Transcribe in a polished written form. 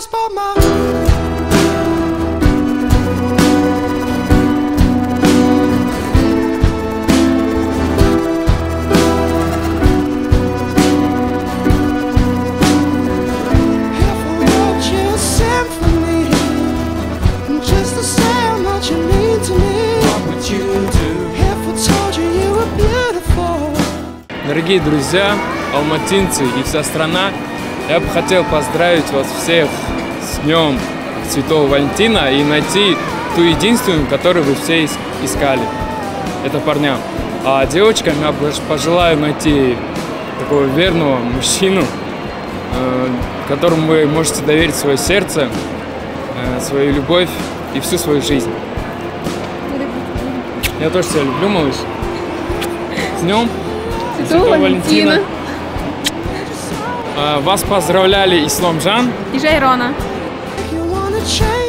just bought my... Дорогие друзья, алматинцы и вся страна, я бы хотел поздравить вас всех с Днем Святого Валентина и найти ту единственную, которую вы все искали. Это парням. А девочкам я пожелаю найти такого верного мужчину, которому вы можете доверить свое сердце, свою любовь и всю свою жизнь. Я тоже тебя люблю, малыш. С Днем Святого Валентина. Вас поздравляли Исламжан и Жайрона.